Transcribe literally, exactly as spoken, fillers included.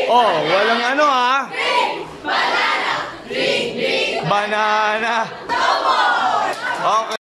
Oh, walang ano ha? Banana! Green, green! Banana. No more! Okay.